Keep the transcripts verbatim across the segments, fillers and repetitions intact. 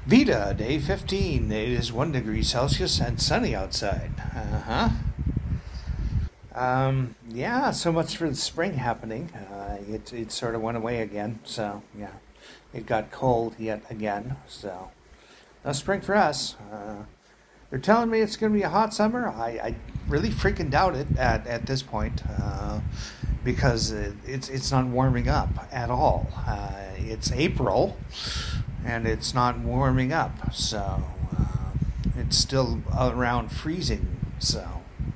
Vita, day fifteen. It is one degree Celsius and sunny outside. Uh huh. Um, yeah, so much for the spring happening. Uh, it, it sort of went away again, so yeah. It got cold yet again, so no spring for us. Uh, they're telling me it's going to be a hot summer. I, I really freaking doubt it at, at this point uh, because it, it's, it's not warming up at all. Uh, it's April and it's not warming up, so uh, it's still around freezing, so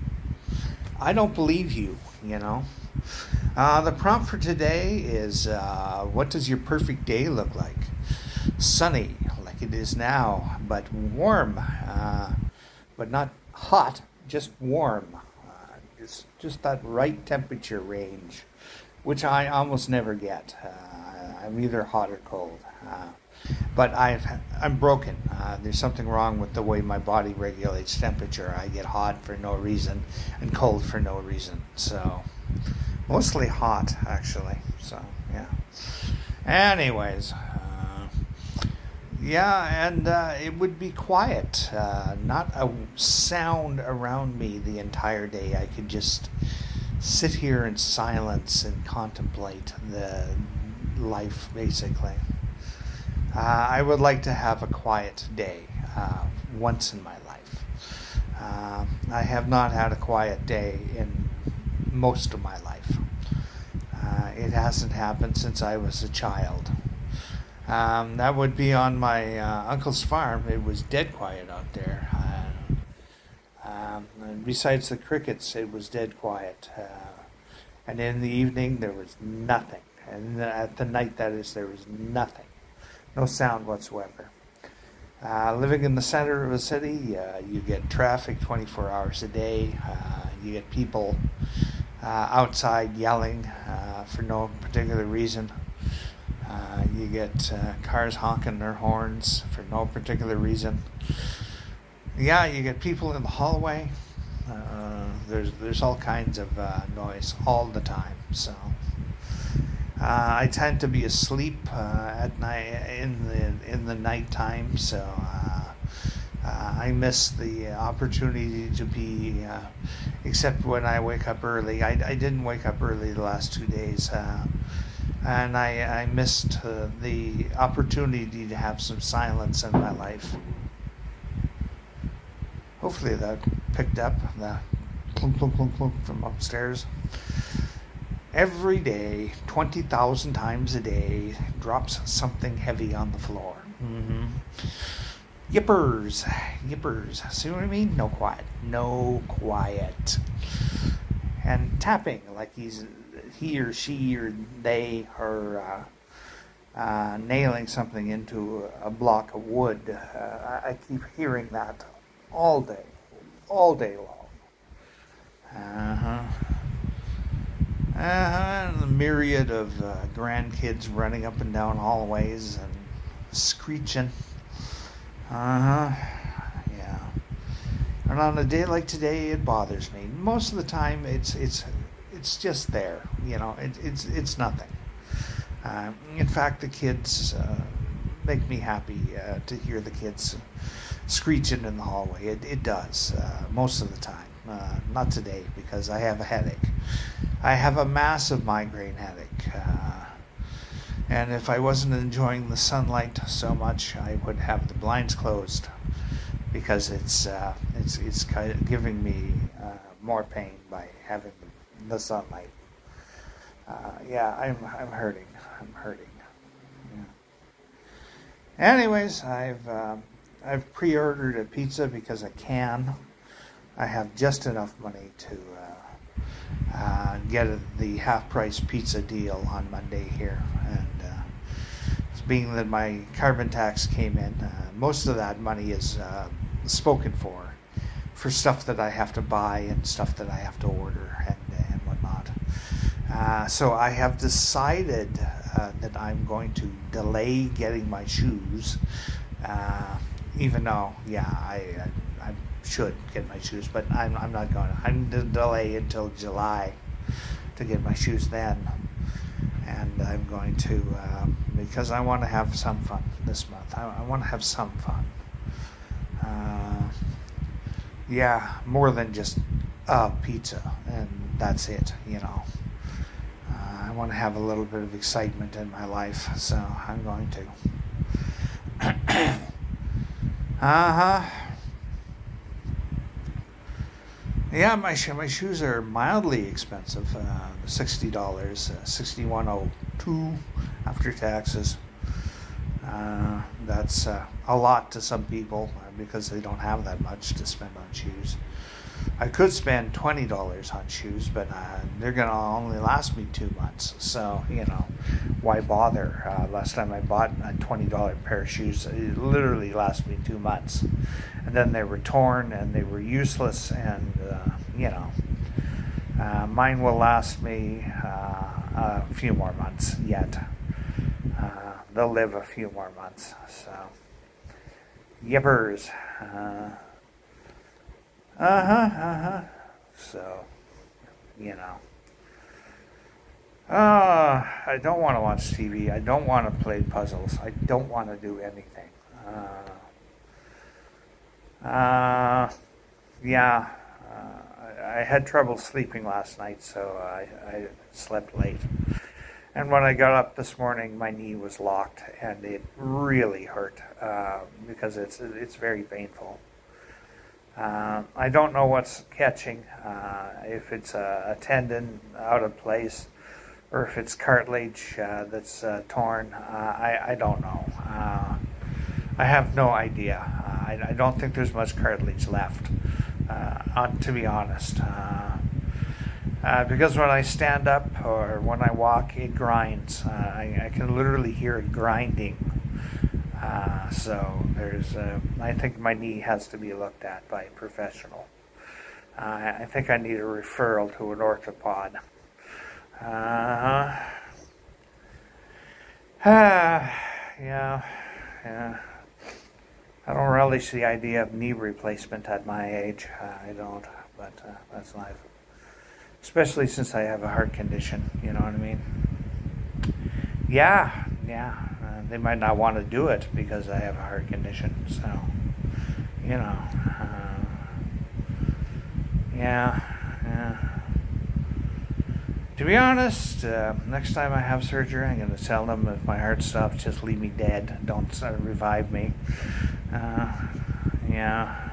I don't believe you, you know. Uh, the prompt for today is, uh, what does your perfect day look like? Sunny, like it is now, but warm, uh, but not hot, just warm. Uh, it's just that right temperature range, which I almost never get. Uh, I'm either hot or cold. Uh, but I've, I'm broken. Uh, there's something wrong with the way my body regulates temperature. I get hot for no reason and cold for no reason. So, mostly hot, actually. So, yeah. Anyways, uh, yeah, and uh, it would be quiet. Uh, not a sound around me the entire day. I could just sit here in silence and contemplate the life, basically. Uh, I would like to have a quiet day uh, once in my life. Uh, I have not had a quiet day in most of my life. Uh, it hasn't happened since I was a child. Um, that would be on my uh, uncle's farm. It was dead quiet out there. Uh, um, and besides the crickets, it was dead quiet. Uh, and in the evening, there was nothing. And at the night, that is, there was nothing. No sound whatsoever. Uh, living in the center of a city, uh, you get traffic twenty-four hours a day. Uh, you get people uh, outside yelling uh, for no particular reason. Uh, you get uh, cars honking their horns for no particular reason. Yeah, you get people in the hallway. Uh, there's there's all kinds of uh, noise all the time. So. Uh, I tend to be asleep uh, at night in the in the nighttime, so uh, uh, I miss the opportunity to be. Uh, except when I wake up early, I, I didn't wake up early the last two days, uh, and I I missed uh, the opportunity to have some silence in my life. Hopefully that picked up the clunk clunk clunk clunk from upstairs. Every day, twenty thousand times a day, drops something heavy on the floor. Mm-hmm. Yippers, yippers. See what I mean? No quiet. No quiet. And tapping, like he's he or she or they are uh, uh, nailing something into a block of wood. Uh, I keep hearing that all day, all day long. Uh-huh. Uh, and the myriad of uh, grandkids running up and down hallways and screeching. Uh-huh. Yeah. And on a day like today, it bothers me. Most of the time, it's it's it's just there. You know, it, it's it's nothing. Uh, in fact, the kids uh, make me happy uh, to hear the kids screeching in the hallway. It it does uh, most of the time. Uh, not today because I have a headache. I have a massive migraine headache. Uh, and if I wasn't enjoying the sunlight so much, I would have the blinds closed because it's uh, it's it's kind of giving me uh, more pain by having the sunlight. Uh, yeah, I'm I'm hurting. I'm hurting. Yeah. Anyways, I've uh, I've pre-ordered a pizza because I can. I have just enough money to uh, uh, get a, the half-price pizza deal on Monday here, and uh, being that my carbon tax came in, uh, most of that money is uh, spoken for, for stuff that I have to buy and stuff that I have to order and and whatnot. Uh, so I have decided uh, that I'm going to delay getting my shoes, uh, even though, yeah, I. I I should get my shoes, but I'm, I'm not going to. I'm going to delay until July to get my shoes then. and I'm going to, uh, because I want to have some fun this month. I, I want to have some fun. Uh, yeah, more than just uh, pizza, and that's it, you know. Uh, I want to have a little bit of excitement in my life, so I'm going to. uh-huh. Yeah, my sh- my shoes are mildly expensive, uh, sixty dollars, uh, sixty-one oh two after taxes. Uh, that's uh, a lot to some people uh, because they don't have that much to spend on shoes. I could spend twenty dollars on shoes, but uh, they're going to only last me two months. So, you know, why bother? Uh, last time I bought a twenty dollar pair of shoes, it literally lasted me two months. And then they were torn and they were useless, and, uh, you know, uh, mine will last me uh, a few more months yet. Uh, they'll live a few more months. So, yippers. Uh, Uh-huh, uh-huh. So, you know. Uh, I don't want to watch T V. I don't want to play puzzles. I don't want to do anything. Uh, uh yeah. Uh, I, I had trouble sleeping last night, so I, I slept late. And when I got up this morning, my knee was locked, and it really hurt uh, because it's it's very painful. Uh, I don't know what's catching, uh, if it's a, a tendon out of place or if it's cartilage uh, that's uh, torn. Uh, I, I don't know. Uh, I have no idea. Uh, I, I don't think there's much cartilage left, uh, on, to be honest. Uh, uh, because when I stand up or when I walk, it grinds. Uh, I, I can literally hear it grinding. Uh, so there's, uh, I think my knee has to be looked at by a professional. Uh, I think I need a referral to an orthopod. Uh, uh, yeah, yeah. I don't relish the idea of knee replacement at my age. Uh, I don't, but uh, that's life. Especially since I have a heart condition, you know what I mean? Yeah, yeah. They might not want to do it because I have a heart condition, so, you know, uh, yeah, yeah. To be honest, uh, next time I have surgery, I'm going to tell them if my heart stops, just leave me dead. Don't uh, revive me. Uh, yeah.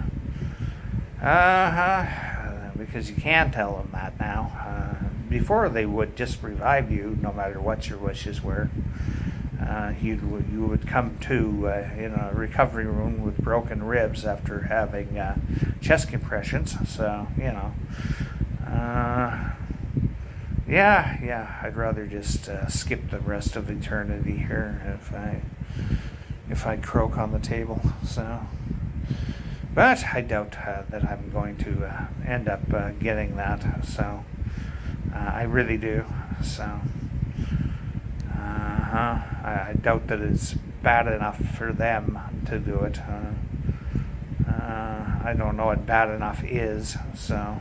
Uh-huh. Because you can tell them that now. Uh, before they would just revive you, no matter what your wishes were. Uh, you you would come to uh, in a recovery room with broken ribs after having uh, chest compressions. So you know, uh, yeah, yeah. I'd rather just uh, skip the rest of eternity here if I if I croak on the table. So, but I doubt uh, that I'm going to uh, end up uh, getting that. So uh, I really do. So. Uh-huh. I, I doubt that it's bad enough for them to do it. Uh, uh, I don't know what bad enough is, so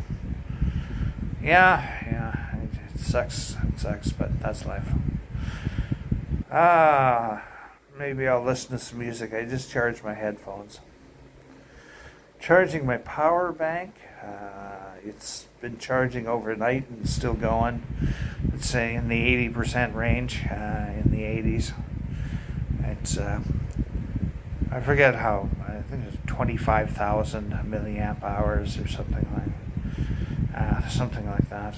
yeah, yeah, it, it sucks, it sucks, but that's life. Ah, uh, maybe I'll listen to some music. I just charged my headphones. Charging my power bank. Uh, it's been charging overnight and still going. It's in the eighty percent range, uh, in the eighties. It's, uh, I forget how, I think it's twenty-five thousand milliamp hours or something like, uh, something like that.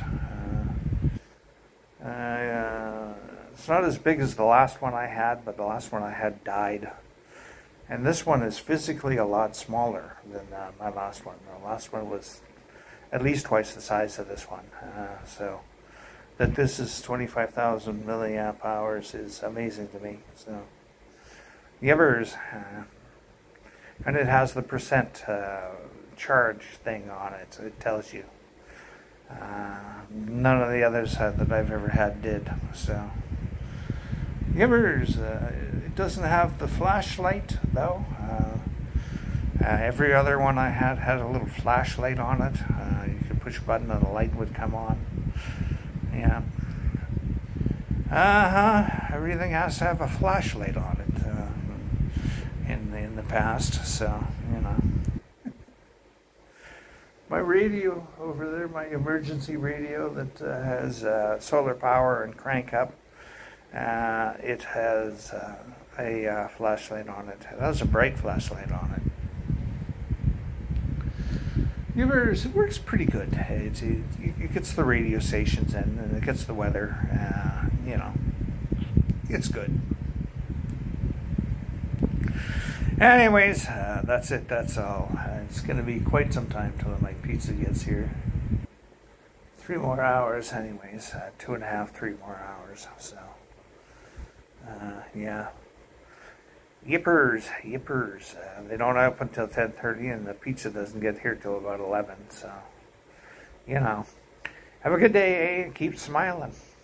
Uh, uh, it's not as big as the last one I had, but the last one I had died. And this one is physically a lot smaller than uh, my last one. The last one was at least twice the size of this one. Uh, so that this is twenty-five thousand milliamp hours is amazing to me. So the others, uh, and it has the percent uh, charge thing on it. So it tells you. Uh, none of the others uh, that I've ever had did. So the others, uh, it doesn't have the flashlight though. Uh, uh, every other one I had had a little flashlight on it. Uh, you could push a button and the light would come on. Yeah. Uh-huh. Everything has to have a flashlight on it uh, in, in the past, so, you know. My radio over there, my emergency radio that uh, has uh, solar power and crank up, uh, it has uh, a uh, flashlight on it. It has a bright flashlight on it. It works pretty good. It, it, it gets the radio stations in, and it gets the weather. Uh, you know, it's good. Anyways, uh, that's it. That's all. Uh, it's going to be quite some time till my pizza gets here. Three more hours, anyways. Uh, two and a half, three more hours. So, uh, yeah. Yippers, yippers. Uh, they don't open until ten thirty, and the pizza doesn't get here till about eleven. So, you know, have a good day, eh? Keep smiling.